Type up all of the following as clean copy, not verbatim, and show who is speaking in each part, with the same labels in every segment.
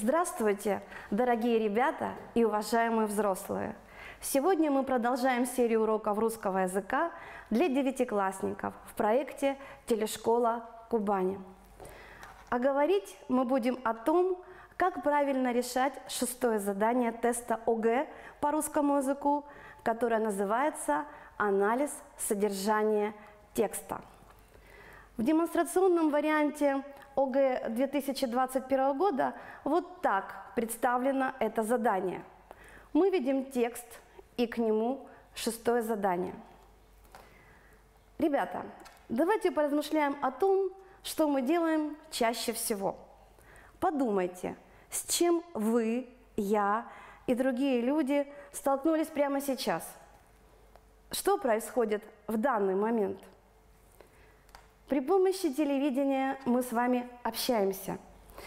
Speaker 1: Здравствуйте, дорогие ребята и уважаемые взрослые! Сегодня мы продолжаем серию уроков русского языка для девятиклассников в проекте «Телешкола Кубани». А говорить мы будем о том, как правильно решать шестое задание теста ОГЭ по русскому языку, которое называется «Анализ содержания текста». В демонстрационном варианте ОГЭ 2021 года вот так представлено это задание. Мы видим текст и к нему шестое задание. Ребята, давайте поразмышляем о том, что мы делаем чаще всего. Подумайте, с чем вы, я и другие люди столкнулись прямо сейчас. Что происходит в данный момент? При помощи телевидения мы с вами общаемся.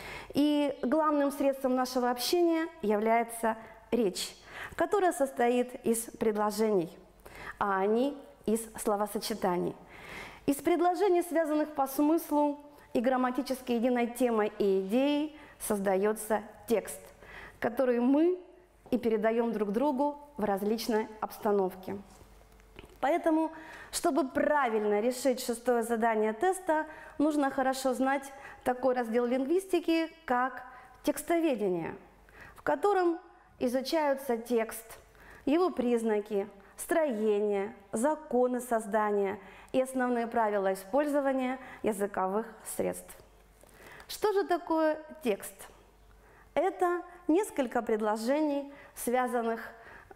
Speaker 1: И главным средством нашего общения является речь, которая состоит из предложений, а они из словосочетаний. Из предложений, связанных по смыслу и грамматически единой темой и идеей, создается текст, который мы и передаем друг другу в различной обстановке. Поэтому, чтобы правильно решить шестое задание теста, нужно хорошо знать такой раздел лингвистики, как текстоведение, в котором изучаются текст, его признаки, строение, законы создания и основные правила использования языковых средств. Что же такое текст? Это несколько предложений, связанных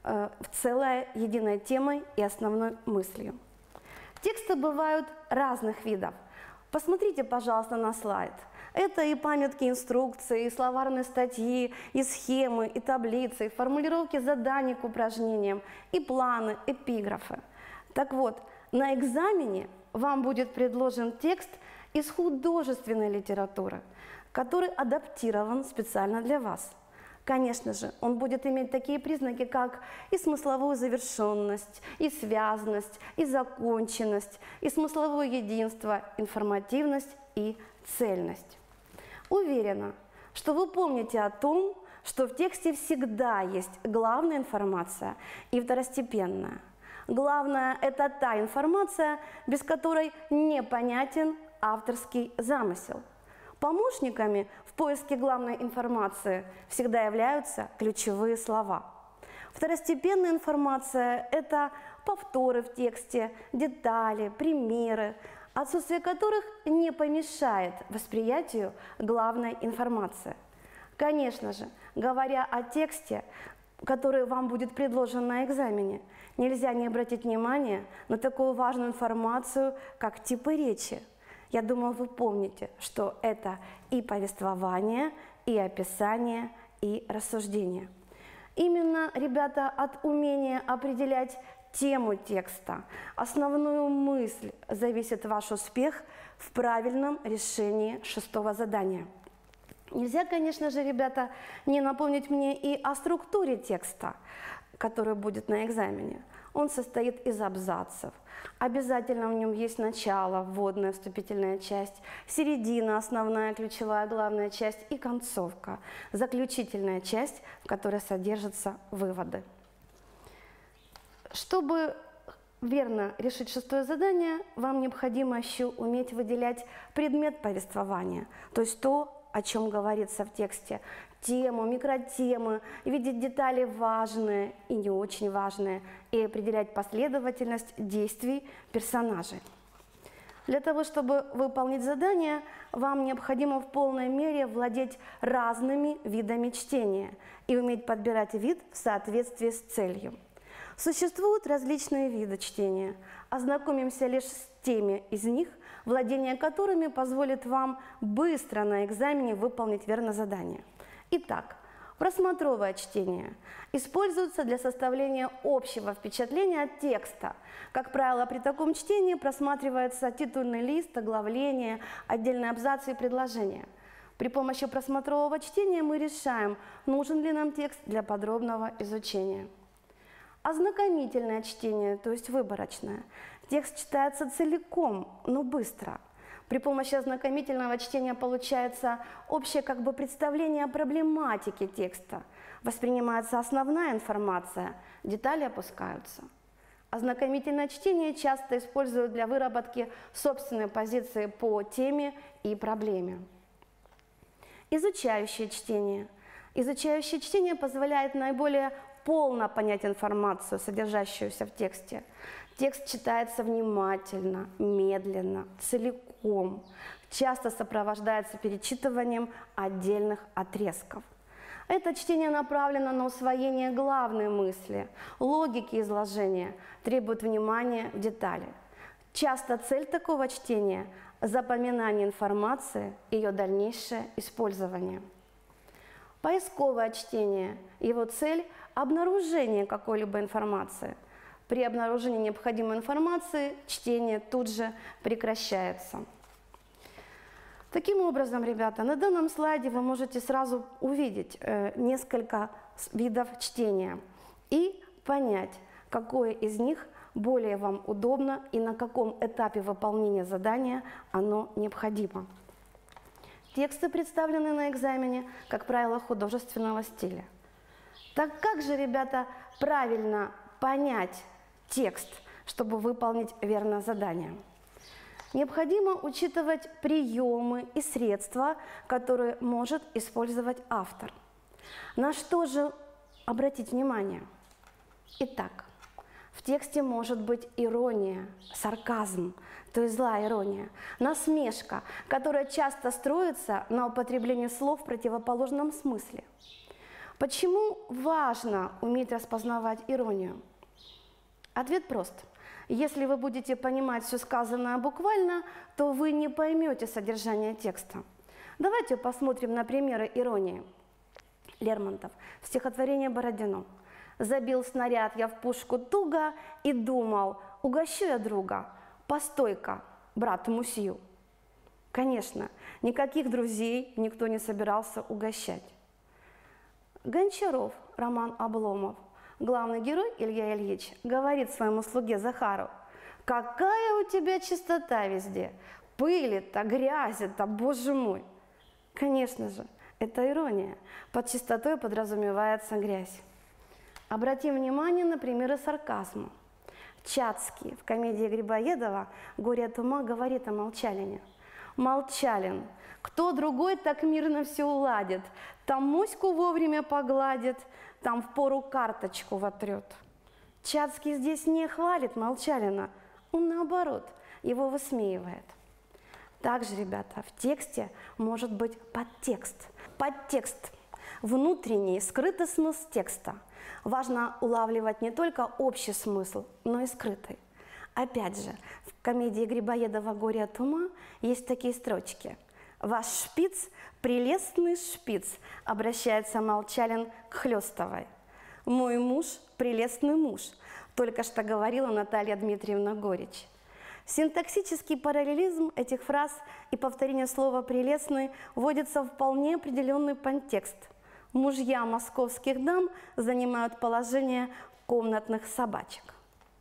Speaker 1: в целое единой темой и основной мыслью. Тексты бывают разных видов. Посмотрите, пожалуйста, на слайд. Это и памятки инструкции, и словарные статьи, и схемы, и таблицы, и формулировки заданий к упражнениям, и планы, эпиграфы. Так вот, на экзамене вам будет предложен текст из художественной литературы, который адаптирован специально для вас. Конечно же, он будет иметь такие признаки, как и смысловую завершенность, и связность, и законченность, и смысловое единство, информативность и цельность. Уверена, что вы помните о том, что в тексте всегда есть главная информация и второстепенная. Главное – это та информация, без которой непонятен авторский замысел. Помощниками в поиске главной информации всегда являются ключевые слова. Второстепенная информация – это повторы в тексте, детали, примеры, отсутствие которых не помешает восприятию главной информации. Конечно же, говоря о тексте, который вам будет предложен на экзамене, нельзя не обратить внимание на такую важную информацию, как типы речи. Я думаю, вы помните, что это и повествование, и описание, и рассуждение. Именно, ребята, от умения определять тему текста, основную мысль, зависит ваш успех в правильном решении шестого задания. Нельзя, конечно же, ребята, не напомнить мне и о структуре текста, который будет на экзамене. Он состоит из абзацев. Обязательно в нем есть начало, вводная, вступительная часть, середина, основная, ключевая, главная часть и концовка, заключительная часть, в которой содержатся выводы. Чтобы верно решить шестое задание, вам необходимо еще уметь выделять предмет повествования, то есть то, о чем говорится в тексте, тему, микротемы, видеть детали важные и не очень важные, и определять последовательность действий персонажей. Для того, чтобы выполнить задание, вам необходимо в полной мере владеть разными видами чтения и уметь подбирать вид в соответствии с целью. Существуют различные виды чтения. Ознакомимся лишь с теми из них, владение которыми позволит вам быстро на экзамене выполнить верно задание. Итак, просмотровое чтение используется для составления общего впечатления от текста. Как правило, при таком чтении просматривается титульный лист, оглавление, отдельные абзацы и предложения. При помощи просмотрового чтения мы решаем, нужен ли нам текст для подробного изучения. Ознакомительное чтение, то есть выборочное. Текст читается целиком, но быстро. При помощи ознакомительного чтения получается общее как бы представление о проблематике текста. Воспринимается основная информация, детали опускаются. Ознакомительное чтение часто используют для выработки собственной позиции по теме и проблеме. Изучающее чтение. Изучающее чтение позволяет наиболее полно понять информацию, содержащуюся в тексте. Текст читается внимательно, медленно, целиком, часто сопровождается перечитыванием отдельных отрезков. Это чтение направлено на усвоение главной мысли, логики изложения, требует внимания в детали. Часто цель такого чтения – запоминание информации и ее дальнейшее использование. Поисковое чтение. Его цель – обнаружение какой-либо информации. При обнаружении необходимой информации чтение тут же прекращается. Таким образом, ребята, на данном слайде вы можете сразу увидеть несколько видов чтения и понять, какое из них более вам удобно и на каком этапе выполнения задания оно необходимо. Тексты представлены на экзамене, как правило, художественного стиля. Так как же, ребята, правильно понять текст, чтобы выполнить верное задание? Необходимо учитывать приемы и средства, которые может использовать автор. На что же обратить внимание? Итак, в тексте может быть ирония, сарказм, то есть злая ирония, насмешка, которая часто строится на употреблении слов в противоположном смысле. Почему важно уметь распознавать иронию? Ответ прост. Если вы будете понимать все сказанное буквально, то вы не поймете содержание текста. Давайте посмотрим на примеры иронии. Лермонтов, стихотворение Бородино. «Забил снаряд я в пушку туго и думал, угощу я друга, постой-ка, брат Мусью». Конечно, никаких друзей никто не собирался угощать. Гончаров, роман Обломов. Главный герой Илья Ильич говорит своему слуге Захару: «Какая у тебя чистота везде! Пыли-то, грязи-то, боже мой!» Конечно же, это ирония. Под чистотой подразумевается грязь. Обратим внимание на примеры сарказма. Чацкий в комедии Грибоедова «Горе от ума» говорит о Молчалине. «Молчалин, кто другой так мирно все уладит, там моську вовремя погладит, там впору карточку вотрет». Чацкий здесь не хвалит Молчалина, он наоборот его высмеивает. Также, ребята, в тексте может быть подтекст. Подтекст – внутренний, скрытый смысл текста. Важно улавливать не только общий смысл, но и скрытый. Опять же, в комедии Грибоедова «Горе от ума» есть такие строчки. «Ваш шпиц – прелестный шпиц», обращается Молчалин к Хлестовой. «Мой муж – прелестный муж», только что говорила Наталья Дмитриевна Горич. Синтаксический параллелизм этих фраз и повторение слова «прелестный» вводится в вполне определенный контекст. Мужья московских дам занимают положение комнатных собачек.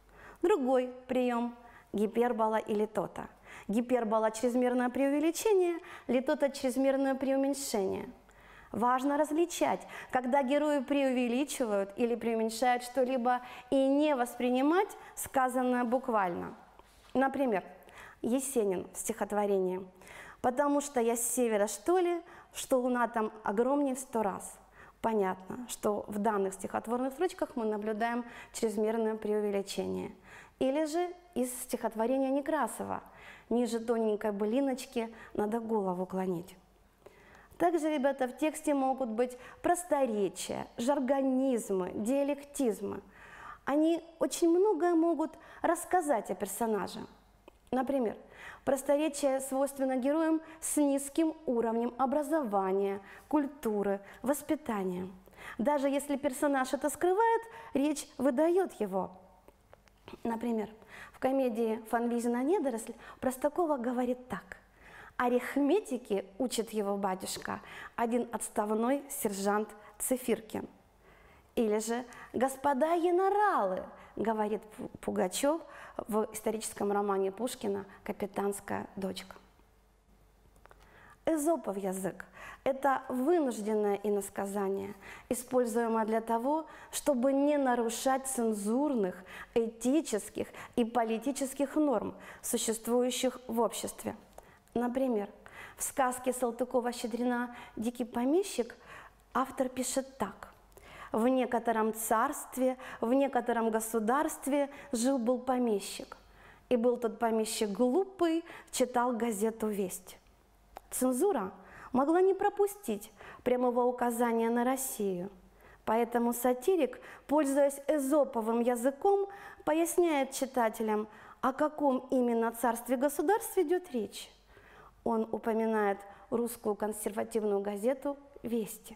Speaker 1: Другой прием – гипербола и литота. Гипербола – чрезмерное преувеличение, литота – чрезмерное преуменьшение. Важно различать, когда герои преувеличивают или преуменьшают что-либо, и не воспринимать сказанное буквально. Например, Есенин в стихотворении: «Потому что я с севера, что ли, что луна там огромнее в 100 раз». Понятно, что в данных стихотворных строчках мы наблюдаем чрезмерное преувеличение. Или же из стихотворения Некрасова: «Ниже тоненькой былиночки надо голову клонить». Также, ребята, в тексте могут быть просторечия, жаргонизмы, диалектизмы. Они очень многое могут рассказать о персонаже. Например, просторечие свойственно героям с низким уровнем образования, культуры, воспитания. Даже если персонаж это скрывает, речь выдает его. Например, в комедии «Фанвизина недоросль» Простакова говорит так: «Арифметики учит его батюшка, один отставной сержант Цифиркин». Или же «Господа генералы», говорит Пугачев в историческом романе Пушкина «Капитанская дочка». Эзопов язык – это вынужденное иносказание, используемое для того, чтобы не нарушать цензурных, этических и политических норм, существующих в обществе. Например, в сказке Салтыкова-Щедрина «Дикий помещик» автор пишет так. «В некотором царстве, в некотором государстве жил-был помещик. И был тот помещик глупый, читал газету «Весть». Цензура могла не пропустить прямого указания на Россию. Поэтому сатирик, пользуясь эзоповым языком, поясняет читателям, о каком именно царстве-государстве идет речь. Он упоминает русскую консервативную газету «Вести».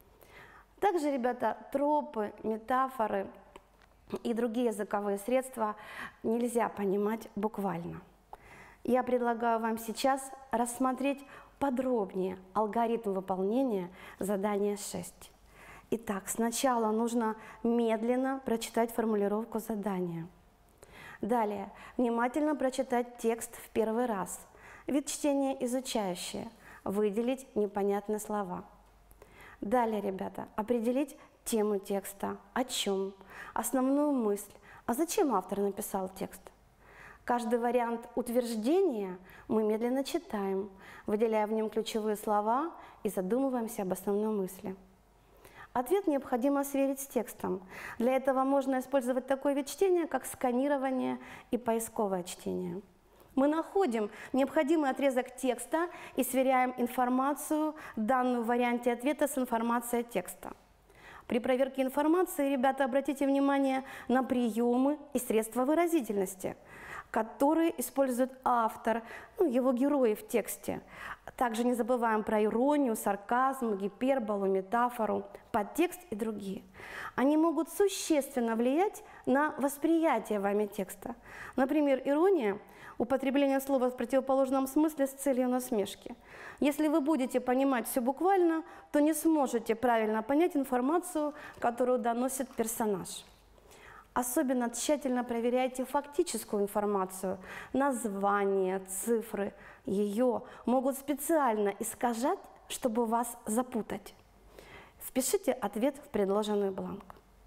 Speaker 1: Также, ребята, тропы, метафоры и другие языковые средства нельзя понимать буквально. Я предлагаю вам сейчас рассмотреть подробнее алгоритм выполнения задания 6. Итак, сначала нужно медленно прочитать формулировку задания. Далее, внимательно прочитать текст в первый раз. Вид чтения изучающее. Выделить непонятные слова. Далее, ребята, определить тему текста, о чем, основную мысль, а зачем автор написал текст. Каждый вариант утверждения мы медленно читаем, выделяя в нем ключевые слова и задумываемся об основной мысли. Ответ необходимо сверить с текстом. Для этого можно использовать такой вид чтения, как сканирование и поисковое чтение. Мы находим необходимый отрезок текста и сверяем информацию, данную в варианте ответа, с информацией текста. При проверке информации, ребята, обратите внимание на приемы и средства выразительности, которые использует автор, его герои в тексте. Также не забываем про иронию, сарказм, гиперболу, метафору, подтекст и другие. Они могут существенно влиять на восприятие вами текста. Например, ирония – употребление слова в противоположном смысле с целью насмешки. Если вы будете понимать все буквально, то не сможете правильно понять информацию, которую доносит персонаж. Особенно тщательно проверяйте фактическую информацию. Названия, цифры ее могут специально искажать, чтобы вас запутать. Впишите ответ в предложенный бланк.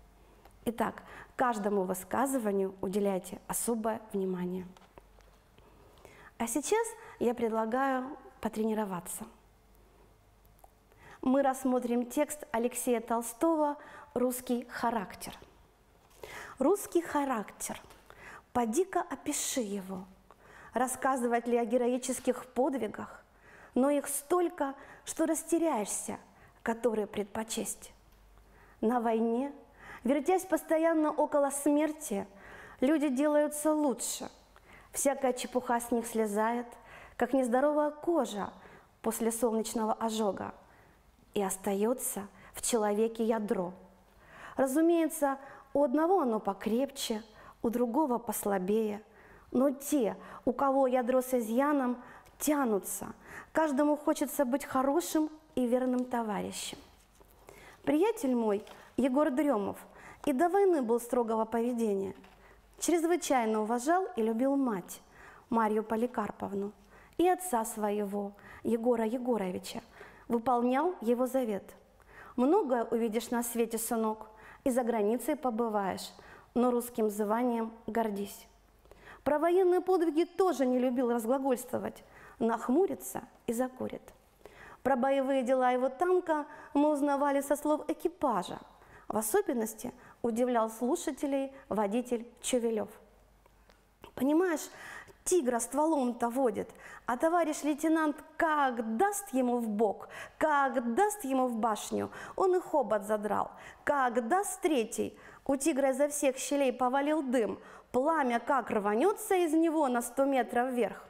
Speaker 1: Итак, каждому высказыванию уделяйте особое внимание. А сейчас я предлагаю потренироваться. Мы рассмотрим текст Алексея Толстого «Русский характер». Русский характер. Поди-ка опиши его. Рассказывать ли о героических подвигах, но их столько, что растеряешься, которые предпочесть. На войне, вертясь постоянно около смерти, люди делаются лучше. Всякая чепуха с них слезает, как нездоровая кожа после солнечного ожога, и остается в человеке ядро. Разумеется, у одного оно покрепче, у другого послабее, но те, у кого ядро с изъяном, тянутся, каждому хочется быть хорошим и верным товарищем. Приятель мой, Егор Дрёмов, и до войны был строгого поведения. Чрезвычайно уважал и любил мать, Марью Поликарповну, и отца своего, Егора Егоровича, выполнял его завет. Многое увидишь на свете, сынок, и за границей побываешь, но русским званием гордись. Про военные подвиги тоже не любил разглагольствовать, нахмурится и закурит. Про боевые дела его танка мы узнавали со слов экипажа. В особенности удивлял слушателей водитель Чувелев. Понимаешь, тигра стволом-то водит, а товарищ лейтенант как даст ему в бок, как даст ему в башню, он и хобот задрал. Как даст третий, у тигра изо всех щелей повалил дым, пламя как рванется из него на 100 метров вверх.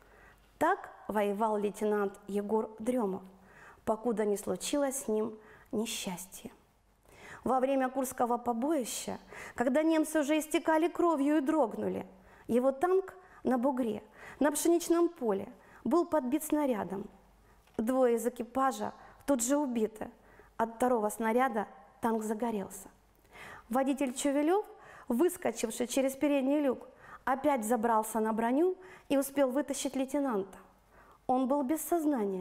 Speaker 1: Так воевал лейтенант Егор Дрёмов, покуда не случилось с ним несчастье. Во время Курского побоища, когда немцы уже истекали кровью и дрогнули, его танк на бугре, на пшеничном поле, был подбит снарядом. 2 из экипажа тут же убиты. От 2-го снаряда танк загорелся. Водитель Чувелев, выскочивший через передний люк, опять забрался на броню и успел вытащить лейтенанта. Он был без сознания,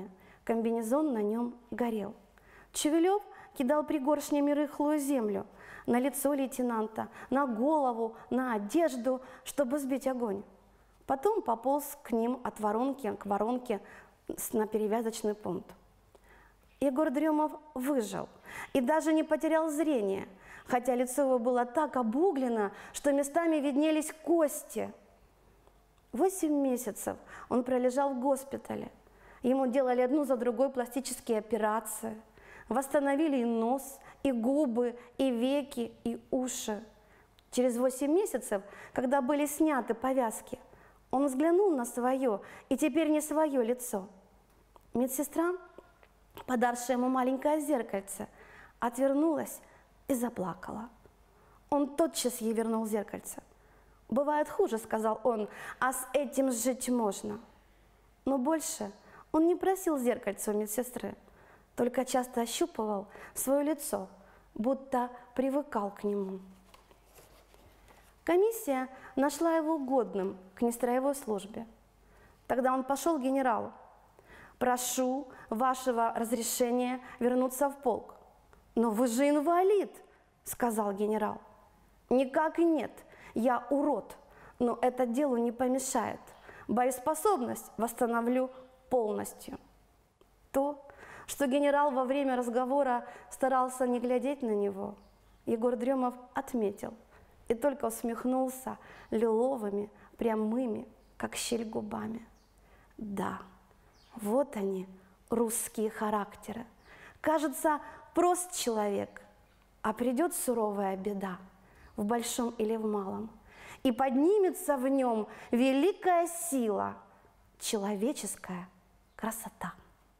Speaker 1: комбинезон на нем горел. Чувелев кидал пригоршнями рыхлую землю на лицо лейтенанта, на голову, на одежду, чтобы сбить огонь. Потом пополз к ним от воронки к воронке на перевязочный пункт. Егор Дремов выжил и даже не потерял зрение, хотя лицо его было так обуглено, что местами виднелись кости. 8 месяцев он пролежал в госпитале. Ему делали одну за другой пластические операции. Восстановили и нос, и губы, и веки, и уши. Через 8 месяцев, когда были сняты повязки, он взглянул на свое и теперь не свое лицо. Медсестра, подавшая ему маленькое зеркальце, отвернулась и заплакала. Он тотчас ей вернул зеркальце. «Бывает хуже», — сказал он, — «а с этим жить можно». Но больше он не просил зеркальца у медсестры, только часто ощупывал свое лицо, будто привыкал к нему. Комиссия нашла его годным к нестроевой службе. Тогда он пошел к генералу. «Прошу вашего разрешения вернуться в полк». «Но вы же инвалид», — сказал генерал. «Никак и нет, я урод, но это делу не помешает. Боеспособность восстановлю полностью». То, что генерал во время разговора старался не глядеть на него, Егор Дремов отметил и только усмехнулся лиловыми, прямыми, как щель губами. Да, вот они, русские характеры. Кажется, прост человек, а придет суровая беда, в большом или в малом, и поднимется в нем великая сила, человеческая красота.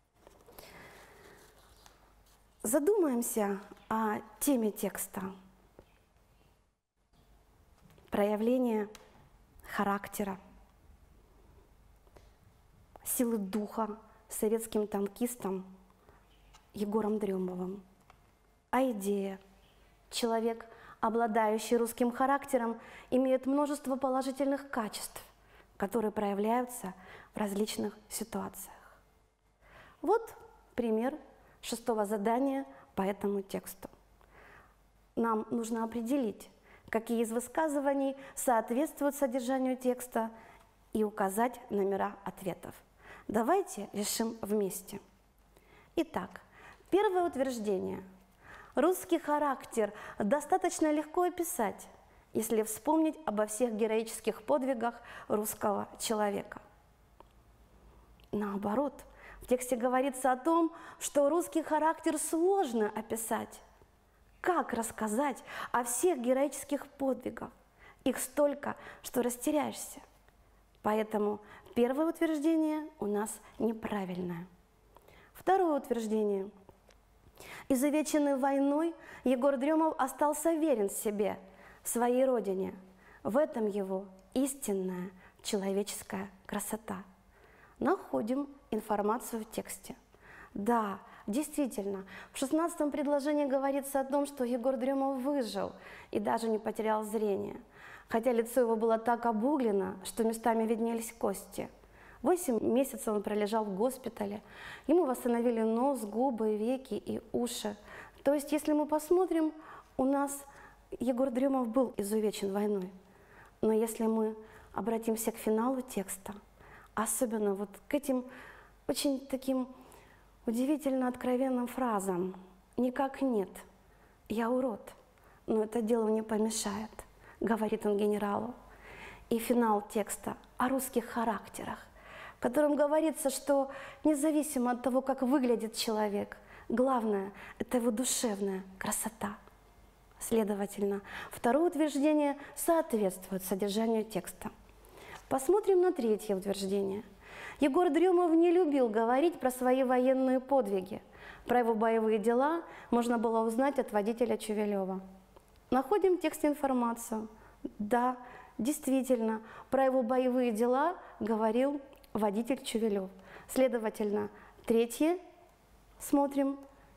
Speaker 1: Задумаемся о теме текста. Проявление характера, силы духа советским танкистом Егором Дремовым. А идея. Человек, обладающий русским характером, имеет множество положительных качеств, которые проявляются в различных ситуациях. Вот пример 6-го задания по этому тексту. Нам нужно определить, какие из высказываний соответствуют содержанию текста, и указать номера ответов. Давайте решим вместе. Итак, первое утверждение. Русский характер достаточно легко описать, если вспомнить обо всех героических подвигах русского человека. Наоборот, в тексте говорится о том, что русский характер сложно описать. Как рассказать о всех героических подвигах? Их столько, что растеряешься. Поэтому первое утверждение у нас неправильное. Второе утверждение. Изувеченный войной, Егор Дремов остался верен себе, своей родине. В этом его истинная человеческая красота. Находим информацию в тексте. Да, действительно, в 16-м предложении говорится о том, что Егор Дремов выжил и даже не потерял зрение, хотя лицо его было так обуглено, что местами виднелись кости. 8 месяцев он пролежал в госпитале, ему восстановили нос, губы, веки и уши. То есть, если мы посмотрим, у нас Егор Дремов был изувечен войной. Но если мы обратимся к финалу текста, особенно вот к этим очень таким удивительно откровенным фразам: «Никак нет, я урод, но это делу не помешает», говорит он генералу. И финал текста о русских характерах, в котором говорится, что независимо от того, как выглядит человек, главное – это его душевная красота. Следовательно, второе утверждение соответствует содержанию текста. Посмотрим на третье утверждение. Егор Дремов не любил говорить про свои военные подвиги. Про его боевые дела можно было узнать от водителя Чувелева. Находим в тексте информацию. Да, действительно, про его боевые дела говорил водитель Чувелев. Следовательно, третье смотрим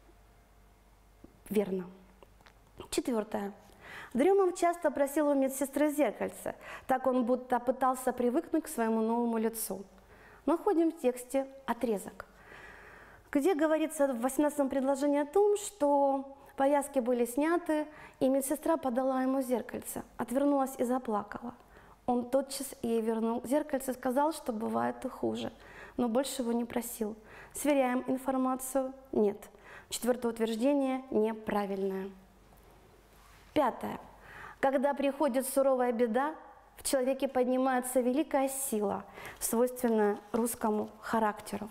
Speaker 1: верно. Четвертое. Дремов часто просил у медсестры зеркальце, так он будто пытался привыкнуть к своему новому лицу. Находим в тексте отрезок. где говорится в 18-м предложении о том, что повязки были сняты, и медсестра подала ему зеркальце, отвернулась и заплакала. Он тотчас ей вернул зеркальце и сказал, что бывает и хуже, но больше его не просил. Сверяем информацию? Нет. Четвертое утверждение неправильное. Пятое. Когда приходит суровая беда, в человеке поднимается великая сила, свойственная русскому характеру.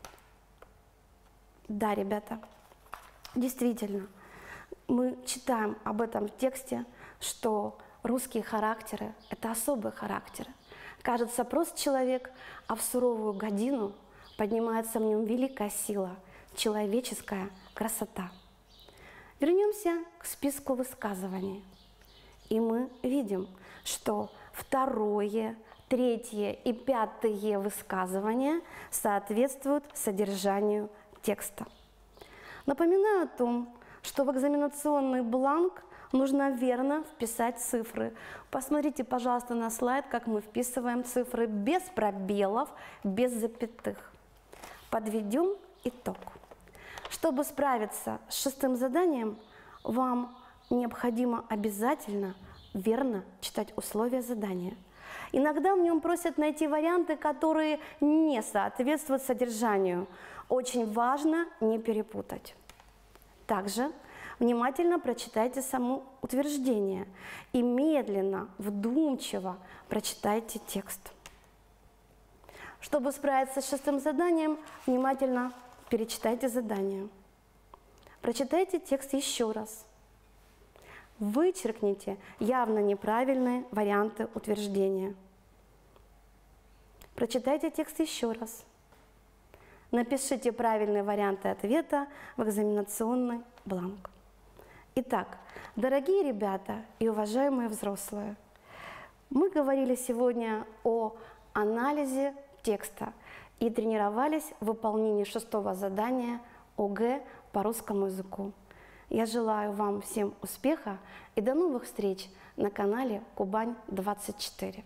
Speaker 1: Да, ребята, действительно, мы читаем об этом в тексте, что русские характеры – это особые характеры. Кажется, прост человек, а в суровую годину поднимается в нем великая сила, человеческая красота. Вернемся к списку высказываний. И мы видим, что второе, третье и пятое высказывания соответствуют содержанию текста. Напоминаю о том, что в экзаменационный бланк нужно верно вписать цифры. Посмотрите, пожалуйста, на слайд, как мы вписываем цифры без пробелов, без запятых. Подведем итог. Чтобы справиться с шестым заданием, вам необходимо обязательно верно читать условия задания. Иногда в нем просят найти варианты, которые не соответствуют содержанию. Очень важно не перепутать. Также внимательно прочитайте само утверждение и медленно, вдумчиво прочитайте текст. Чтобы справиться с шестым заданием, внимательно перечитайте задание. Прочитайте текст еще раз. Вычеркните явно неправильные варианты утверждения. Прочитайте текст еще раз. Напишите правильные варианты ответа в экзаменационный бланк. Итак, дорогие ребята и уважаемые взрослые, мы говорили сегодня о анализе текста и тренировались в выполнении шестого задания ОГЭ по русскому языку. Я желаю вам всем успеха и до новых встреч на канале Кубань-24.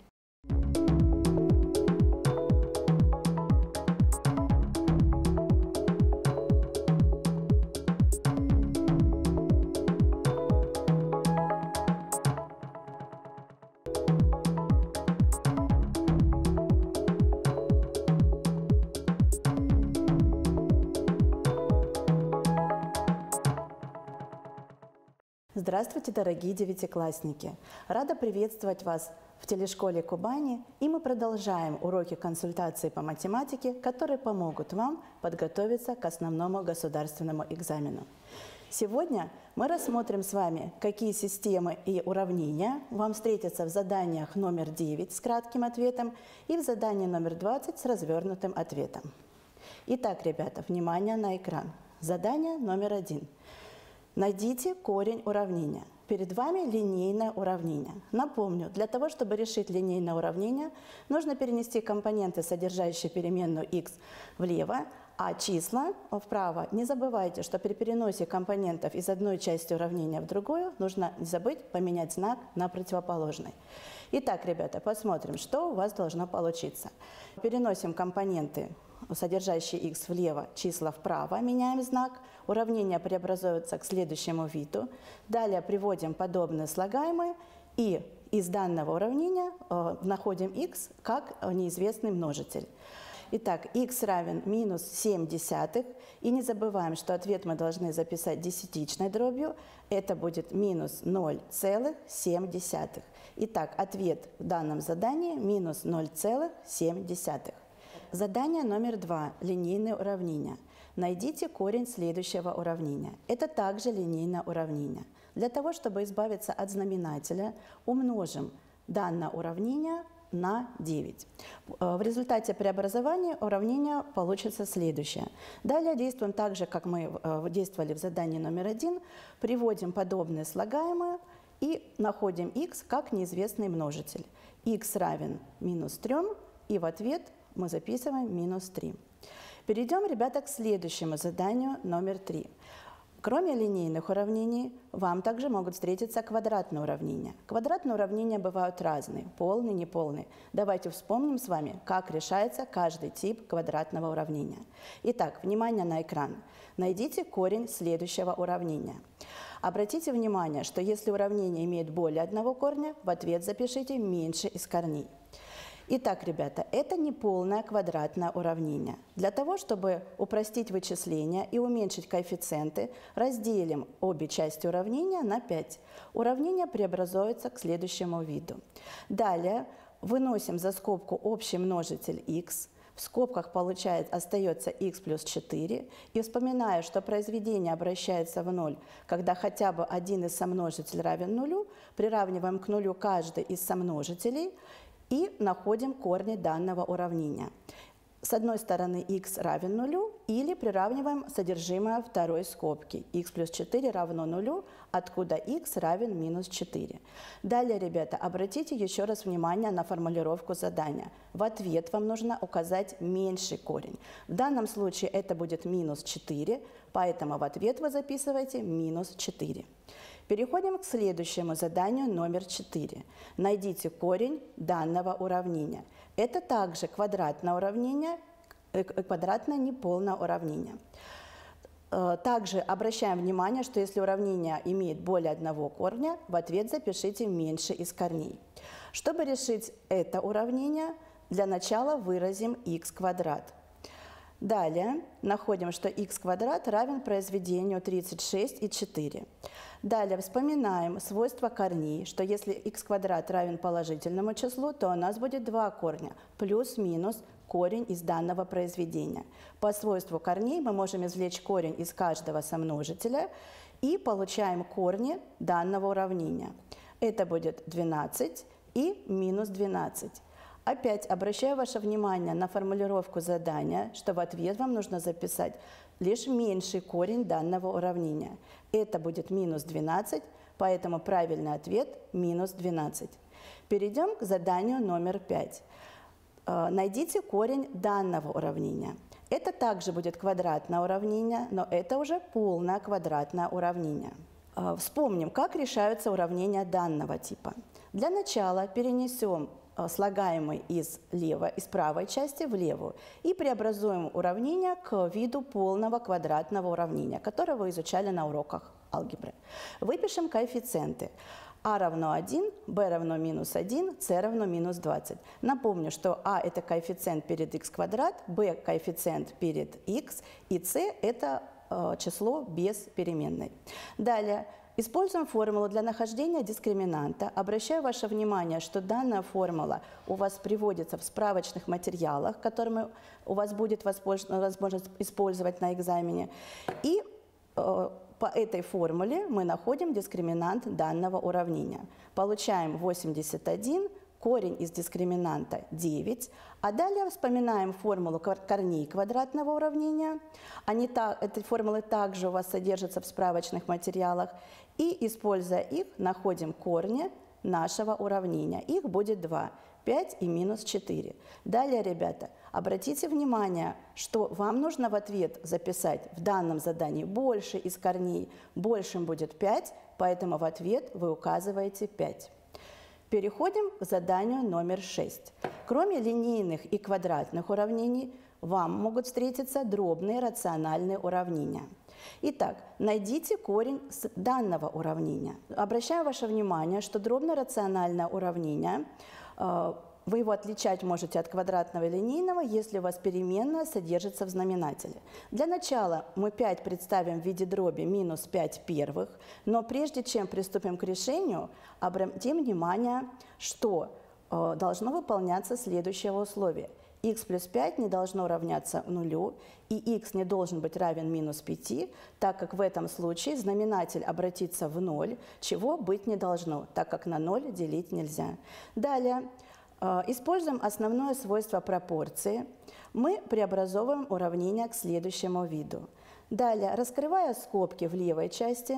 Speaker 2: Здравствуйте, дорогие девятиклассники! Рада приветствовать вас в телешколе Кубани, и мы продолжаем уроки консультации по математике, которые помогут вам подготовиться к основному государственному экзамену. Сегодня мы рассмотрим с вами, какие системы и уравнения вам встретятся в заданиях номер 9 с кратким ответом и в задании номер 20 с развернутым ответом. Итак, ребята, внимание на экран. Задание номер 1. Найдите корень уравнения. Перед вами линейное уравнение. Напомню, для того, чтобы решить линейное уравнение, нужно перенести компоненты, содержащие переменную x, влево, а числа вправо. Не забывайте, что при переносе компонентов из одной части уравнения в другую нужно не забыть поменять знак на противоположный. Итак, ребята, посмотрим, что у вас должно получиться. Переносим компоненты, содержащие x влево, числа вправо, меняем знак. Уравнение преобразуется к следующему виду. Далее приводим подобные слагаемые и из данного уравнения находим x как неизвестный множитель. Итак, x равен минус 7 десятых. И не забываем, что ответ мы должны записать десятичной дробью. Это будет минус 0,7. Итак, ответ в данном задании минус 0,7. Задание номер 2. Линейное уравнение. Найдите корень следующего уравнения. Это также линейное уравнение. Для того, чтобы избавиться от знаменателя, умножим данное уравнение на 9. В результате преобразования уравнение получится следующее. Далее действуем так же, как мы действовали в задании номер 1. Приводим подобные слагаемые и находим x как неизвестный множитель. X равен минус 3, и в ответ мы записываем минус 3. Перейдем, ребята, к следующему заданию номер 3. Кроме линейных уравнений, вам также могут встретиться квадратные уравнения. Квадратные уравнения бывают разные, полные, неполные. Давайте вспомним с вами, как решается каждый тип квадратного уравнения. Итак, внимание на экран. Найдите корень следующего уравнения. Обратите внимание, что если уравнение имеет более одного корня, в ответ запишите меньше из корней. Итак, ребята, это неполное квадратное уравнение. Для того, чтобы упростить вычисления и уменьшить коэффициенты, разделим обе части уравнения на 5. Уравнение преобразуется к следующему виду. Далее выносим за скобку общий множитель x. В скобках остается x плюс 4. И вспоминая, что произведение обращается в ноль, когда хотя бы один из сомножителей равен нулю, приравниваем к нулю каждый из сомножителей и находим корни данного уравнения. С одной стороны x равен нулю или приравниваем содержимое второй скобки. X плюс 4 равно нулю, откуда x равен минус 4. Далее, ребята, обратите еще раз внимание на формулировку задания. В ответ вам нужно указать меньший корень. В данном случае это будет минус 4, поэтому в ответ вы записываете минус 4. Переходим к следующему заданию номер 4. Найдите корень данного уравнения. Это также квадратное уравнение, квадратное неполное уравнение. Также обращаем внимание, что если уравнение имеет более одного корня, в ответ запишите меньше из корней. Чтобы решить это уравнение, для начала выразим x квадрат. Далее находим, что x квадрат равен произведению 36 и 4. Далее вспоминаем свойства корней, что если x квадрат равен положительному числу, то у нас будет два корня, плюс-минус корень из данного произведения. По свойству корней мы можем извлечь корень из каждого сомножителя и получаем корни данного уравнения. Это будет 12 и минус 12. Опять обращаю ваше внимание на формулировку задания, что в ответ вам нужно записать лишь меньший корень данного уравнения. Это будет минус 12, поэтому правильный ответ минус 12. Перейдем к заданию номер 5. Найдите корень данного уравнения. Это также будет квадратное уравнение, но это уже полное квадратное уравнение. Вспомним, как решаются уравнения данного типа. Для начала перенесем слагаемый из правой части в левую и преобразуем уравнение к виду полного квадратного уравнения, которое вы изучали на уроках алгебры. Выпишем коэффициенты. А равно 1, b равно минус 1, c равно минус 20. Напомню, что а – это коэффициент перед x квадрат, b – коэффициент перед x, и c – это число без переменной. Далее. Используем формулу для нахождения дискриминанта. Обращаю ваше внимание, что данная формула у вас приводится в справочных материалах, которыми у вас будет возможность использовать на экзамене. И по этой формуле мы находим дискриминант данного уравнения. Получаем 81, корень из дискриминанта 9, а далее вспоминаем формулу корней квадратного уравнения. Эти формулы также у вас содержатся в справочных материалах. И, используя их, находим корни нашего уравнения. Их будет 2, 5 и минус 4. Далее, ребята, обратите внимание, что вам нужно в ответ записать в данном задании больше из корней. Большим будет 5, поэтому в ответ вы указываете 5. Переходим к заданию номер 6. Кроме линейных и квадратных уравнений, вам могут встретиться дробные рациональные уравнения. Итак, найдите корень с данного уравнения. Обращаю ваше внимание, что дробно-рациональное уравнение, вы его отличать можете от квадратного и линейного, если у вас переменная содержится в знаменателе. Для начала мы 5 представим в виде дроби минус 5 первых, но прежде чем приступим к решению, обратим внимание, что должно выполняться следующее условие. X плюс 5 не должно равняться нулю, и x не должен быть равен минус 5, так как в этом случае знаменатель обратится в 0, чего быть не должно, так как на 0 делить нельзя. Далее, используем основное свойство пропорции. Мы преобразовываем уравнение к следующему виду. Далее, раскрывая скобки в левой части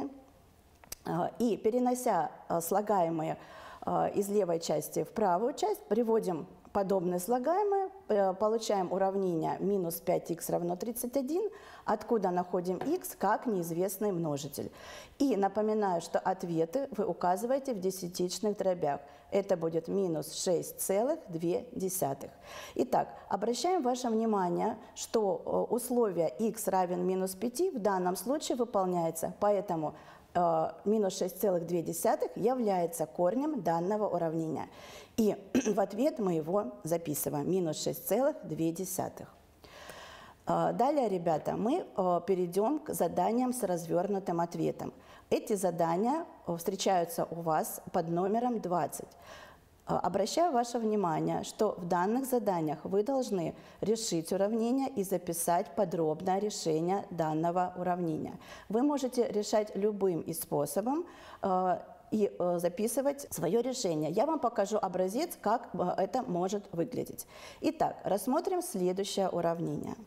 Speaker 2: и перенося слагаемые из левой части в правую часть, приводим подобные слагаемые получаем уравнение минус 5х равно 31, откуда находим х как неизвестный множитель. И напоминаю, что ответы вы указываете в десятичных дробях. Это будет минус 6,2. Итак, обращаем ваше внимание, что условие х равен минус 5 в данном случае выполняется, поэтому минус 6,2 является корнем данного уравнения. И в ответ мы его записываем, минус 6,2. Далее, ребята, мы перейдем к заданиям с развернутым ответом. Эти задания встречаются у вас под номером 20. Обращаю ваше внимание, что в данных заданиях вы должны решить уравнение и записать подробное решение данного уравнения. Вы можете решать любым из способом и записывать свое решение. Я вам покажу образец, как это может выглядеть. Итак, рассмотрим следующее уравнение.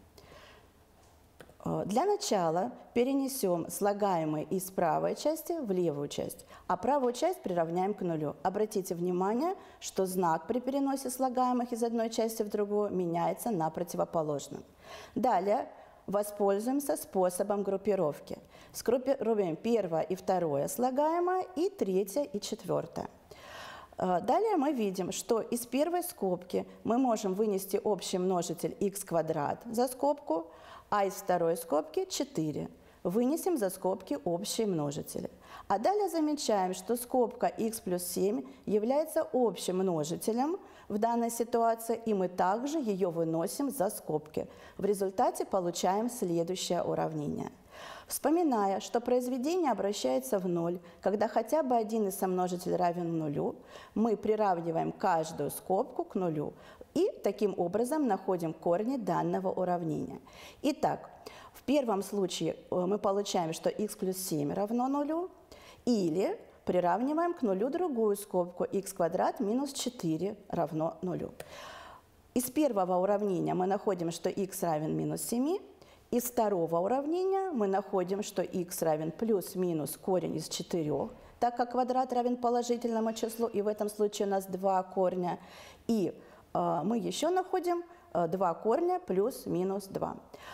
Speaker 2: Для начала перенесем слагаемые из правой части в левую часть, а правую часть приравняем к нулю. Обратите внимание, что знак при переносе слагаемых из одной части в другую меняется на противоположную. Далее воспользуемся способом группировки. Сгруппируем первое и второе слагаемое и третье и четвертое. Далее мы видим, что из первой скобки мы можем вынести общий множитель х квадрат за скобку, а из второй скобки 4. Вынесем за скобки общие множители. А далее замечаем, что скобка х плюс 7 является общим множителем в данной ситуации, и мы также ее выносим за скобки. В результате получаем следующее уравнение. Вспоминая, что произведение обращается в ноль, когда хотя бы один из сомножителей равен нулю, мы приравниваем каждую скобку к нулю и таким образом находим корни данного уравнения. Итак, в первом случае мы получаем, что х плюс 7 равно нулю, или приравниваем к нулю другую скобку х квадрат минус 4 равно нулю. Из первого уравнения мы находим, что х равен минус 7. Из второго уравнения мы находим, что х равен плюс-минус корень из 4, так как квадрат равен положительному числу, и в этом случае у нас два корня. И мы еще находим два корня плюс-минус 2.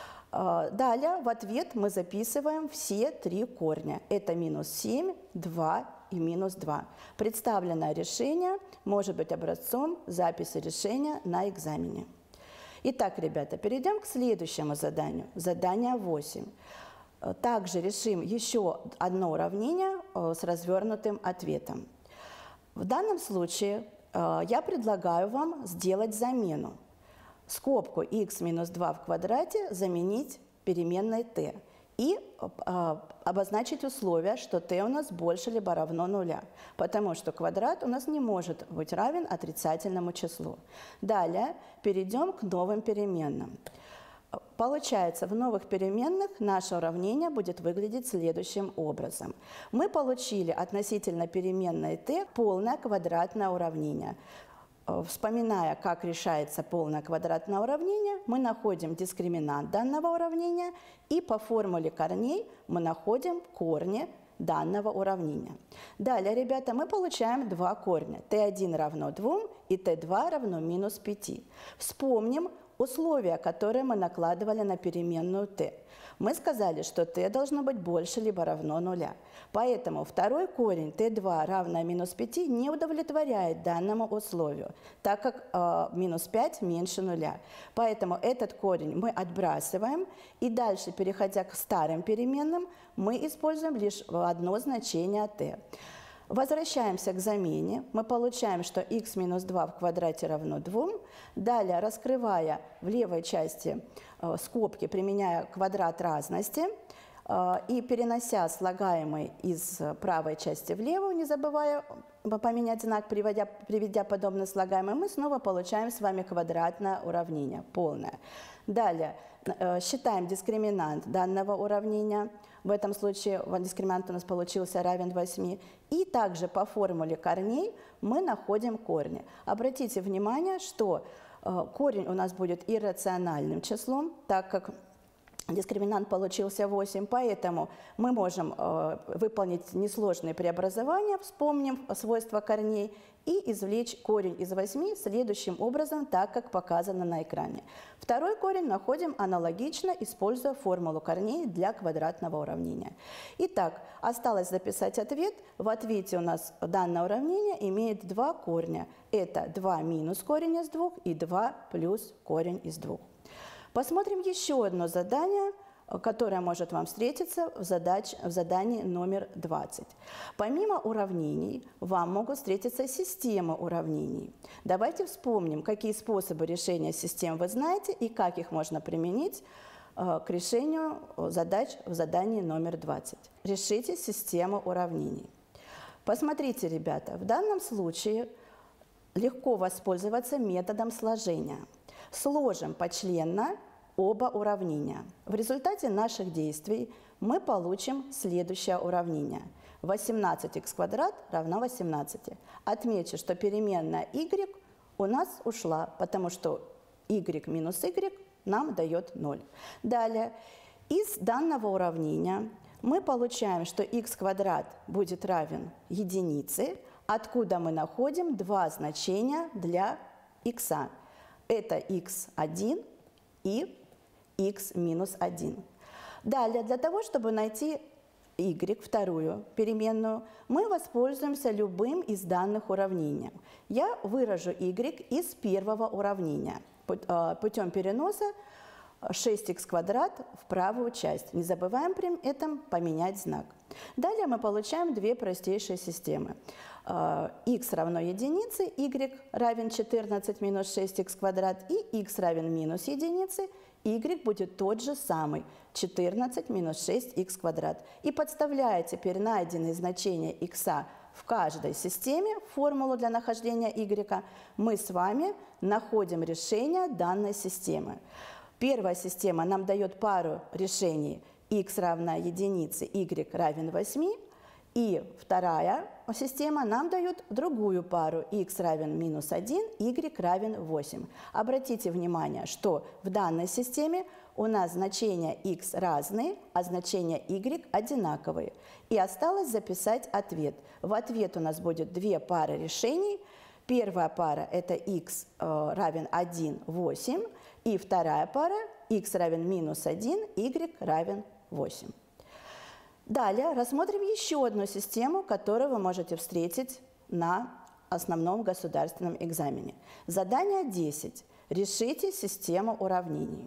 Speaker 2: Далее в ответ мы записываем все три корня. Это минус 7, 2 и минус 2. Представленное решение может быть образцом записи решения на экзамене. Итак, ребята, перейдем к следующему заданию. Задание 8. Также решим еще одно уравнение с развернутым ответом. В данном случае я предлагаю вам сделать замену. Скобку х минус 2 в квадрате заменить переменной t. И обозначить условие, что t у нас больше либо равно нуля, потому что квадрат у нас не может быть равен отрицательному числу. Далее перейдем к новым переменным. Получается, в новых переменных наше уравнение будет выглядеть следующим образом. Мы получили относительно переменной t полное квадратное уравнение. Вспоминая, как решается полное квадратное уравнение, мы находим дискриминант данного уравнения, и по формуле корней мы находим корни данного уравнения. Далее, ребята, мы получаем два корня. t1 равно 2 и t2 равно минус 5. Вспомним условия, которые мы накладывали на переменную t. Мы сказали, что t должно быть больше либо равно нуля. Поэтому второй корень t2 равно минус 5 не удовлетворяет данному условию, так как минус 5 меньше нуля. Поэтому этот корень мы отбрасываем, и дальше, переходя к старым переменным, мы используем лишь одно значение t. Возвращаемся к замене. Мы получаем, что х минус 2 в квадрате равно 2. Далее, раскрывая в левой части скобки, применяя квадрат разности и перенося слагаемый из правой части в левую, не забывая поменять знак, приведя подобное слагаемое, мы снова получаем с вами квадратное уравнение, полное. Далее, считаем дискриминант данного уравнения. В этом случае дискриминант у нас получился равен 8. И также по формуле корней мы находим корни. Обратите внимание, что корень у нас будет иррациональным числом, так как Дискриминант получился 8, поэтому мы можем выполнить несложные преобразования, вспомнив свойства корней, и извлечь корень из 8 следующим образом, так как показано на экране. Второй корень находим аналогично, используя формулу корней для квадратного уравнения. Итак, осталось записать ответ. В ответе у нас данное уравнение имеет два корня. Это 2 минус корень из 2 и 2 плюс корень из 2. Посмотрим еще одно задание, которое может вам встретиться в задании номер 20. Помимо уравнений, вам могут встретиться системы уравнений. Давайте вспомним, какие способы решения систем вы знаете и как их можно применить к решению задач в задании номер 20. Решите систему уравнений. Посмотрите, ребята, в данном случае легко воспользоваться методом сложения. Сложим почленно оба уравнения. В результате наших действий мы получим следующее уравнение. 18х квадрат равно 18. Отмечу, что переменная y у нас ушла, потому что y минус y нам дает 0. Далее, из данного уравнения мы получаем, что х квадрат будет равен единице, откуда мы находим два значения для х. Это x1 и x минус 1. Далее, для того, чтобы найти y, вторую переменную, мы воспользуемся любым из данных уравнений. Я выражу y из первого уравнения путем переноса 6х квадрат в правую часть. Не забываем при этом поменять знак. Далее мы получаем две простейшие системы. X равно единице, y равен 14 минус 6х квадрат, и x равен минус единице, y будет тот же самый, 14 минус 6х квадрат. И подставляя теперь найденные значения x в каждой системе, формулу для нахождения y, мы с вами находим решение данной системы. Первая система нам дает пару решений x равна единице, y равен 8. И вторая система нам дает другую пару x равен минус 1, y равен 8. Обратите внимание, что в данной системе у нас значения x разные, а значения y одинаковые. И осталось записать ответ. В ответ у нас будет две пары решений. Первая пара – это x равен 1, 8. И вторая пара – x равен минус 1, y равен 8. Далее рассмотрим еще одну систему, которую вы можете встретить на основном государственном экзамене. Задание 10. Решите систему уравнений.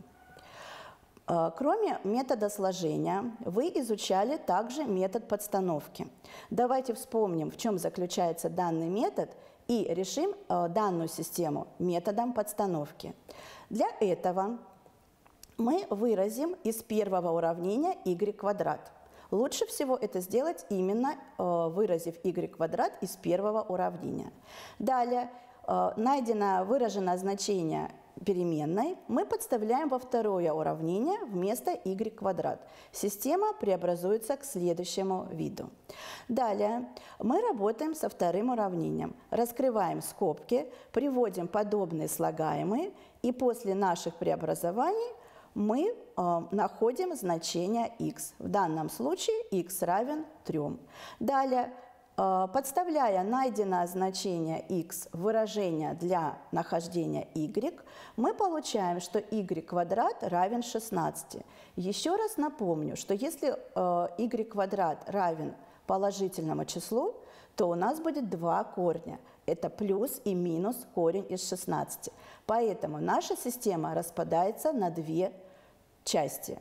Speaker 2: Кроме метода сложения, вы изучали также метод подстановки. Давайте вспомним, в чем заключается данный метод, и решим данную систему методом подстановки. Для этого мы выразим из первого уравнения y квадрат. Лучше всего это сделать именно выразив y квадрат из первого уравнения. Далее, выраженное значение переменной мы подставляем во второе уравнение вместо y квадрат. Система преобразуется к следующему виду. Далее мы работаем со вторым уравнением. Раскрываем скобки, приводим подобные слагаемые, и после наших преобразований мы находим значение x. В данном случае x равен 3. Далее, подставляя найденное значение x в выражение для нахождения y, мы получаем, что y квадрат равен 16. Еще раз напомню, что если y квадрат равен положительному числу, то у нас будет два корня. Это плюс и минус корень из 16. Поэтому наша система распадается на две части.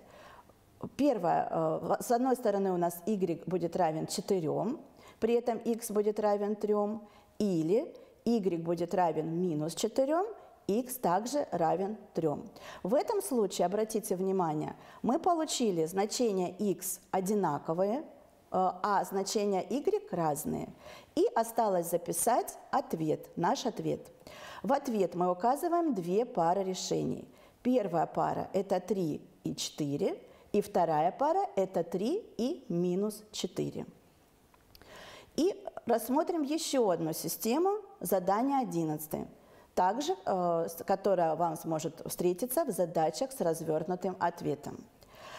Speaker 2: Первая, с одной стороны у нас y будет равен 4, при этом x будет равен 3, или y будет равен минус 4, x также равен 3. В этом случае, обратите внимание, мы получили значения x одинаковые, а значения y разные. И осталось записать ответ, наш ответ. В ответ мы указываем две пары решений. Первая пара – это 3 и 4, и вторая пара – это 3 и минус 4. И рассмотрим еще одну систему, задание 11, которая вам сможет встретиться в задачах с развернутым ответом.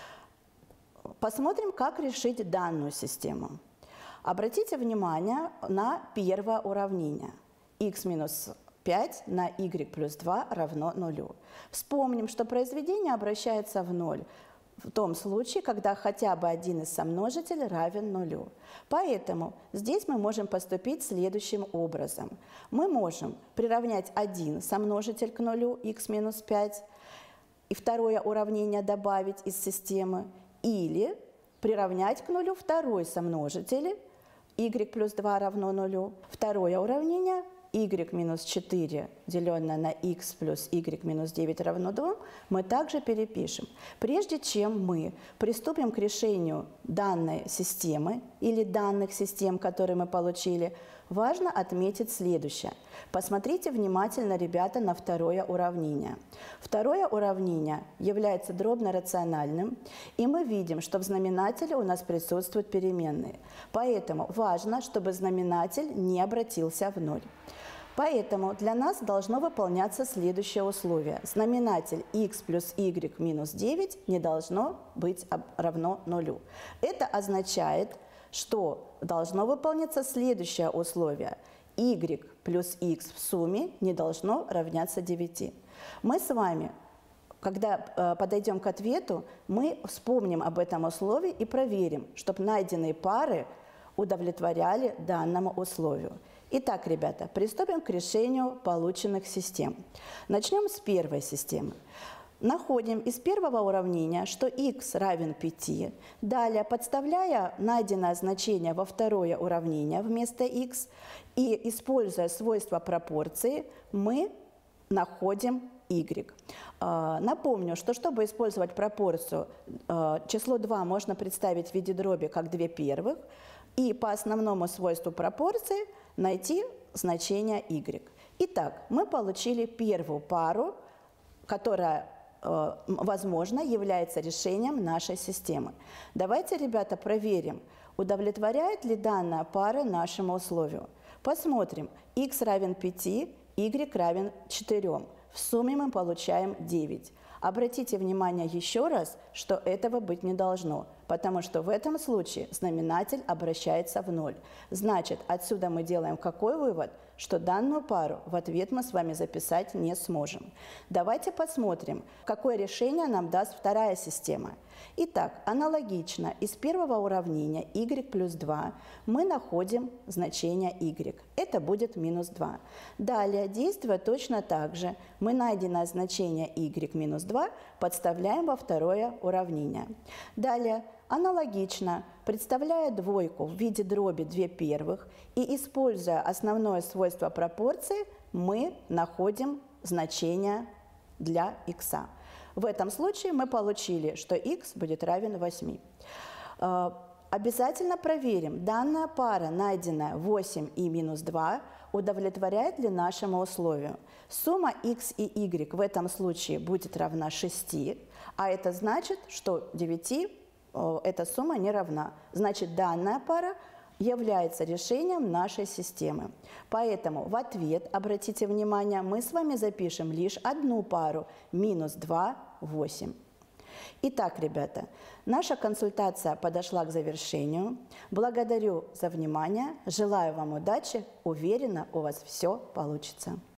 Speaker 2: Посмотрим, как решить данную систему. Обратите внимание на первое уравнение. Х минус 5 на y плюс 2 равно 0. Вспомним, что произведение обращается в 0 в том случае, когда хотя бы один из сомножителей равен 0. Поэтому здесь мы можем поступить следующим образом. Мы можем приравнять один сомножитель к 0, х минус 5, и второе уравнение добавить из системы, или приравнять к 0 второй сомножитель, y плюс 2 равно 0. Второе уравнение y минус 4, деленное на x плюс y минус 9 равно 2, мы также перепишем. Прежде чем мы приступим к решению данной системы или данных систем, которые мы получили, важно отметить следующее. Посмотрите внимательно, ребята, на второе уравнение. Второе уравнение является дробно-рациональным, и мы видим, что в знаменателе у нас присутствуют переменные. Поэтому важно, чтобы знаменатель не обратился в 0. Поэтому для нас должно выполняться следующее условие. Знаменатель x плюс y минус 9 не должно быть равно 0. Это означает, что должно выполниться следующее условие. Y плюс x в сумме не должно равняться 9. Мы с вами, когда подойдем к ответу, мы вспомним об этом условии и проверим, чтобы найденные пары удовлетворяли данному условию. Итак, ребята, приступим к решению полученных систем. Начнем с первой системы. Находим из первого уравнения, что x равен 5. Далее, подставляя найденное значение во второе уравнение вместо x и используя свойства пропорции, мы находим y. Напомню, что чтобы использовать пропорцию, число 2 можно представить в виде дроби как 2 первых, и по основному свойству пропорции найти значение y. Итак, мы получили первую пару, которая, возможно, является решением нашей системы. Давайте, ребята, проверим, удовлетворяет ли данная пара нашему условию. Посмотрим. X равен 5, y равен 4. В сумме мы получаем 9. Обратите внимание еще раз, что этого быть не должно, потому что в этом случае знаменатель обращается в 0. Значит, отсюда мы делаем какой вывод? Что данную пару в ответ мы с вами записать не сможем. Давайте посмотрим, какое решение нам даст вторая система. Итак, аналогично из первого уравнения y плюс 2 мы находим значение y. Это будет минус 2. Далее, действуя точно так же, мы найденное значение y минус 2 подставляем во второе уравнение. Далее, аналогично, представляя двойку в виде дроби 2 первых и используя основное свойство пропорции, мы находим значение для x. В этом случае мы получили, что x будет равен 8. Обязательно проверим, данная пара, найденная 8 и минус 2, удовлетворяет ли нашему условию. Сумма x и y в этом случае будет равна 6, а это значит, что 9 эта сумма не равна. Значит, данная пара является решением нашей системы. Поэтому в ответ, обратите внимание, мы с вами запишем лишь одну пару минус 2, 8. Итак, ребята, наша консультация подошла к завершению. Благодарю за внимание, желаю вам удачи, уверена, у вас все получится.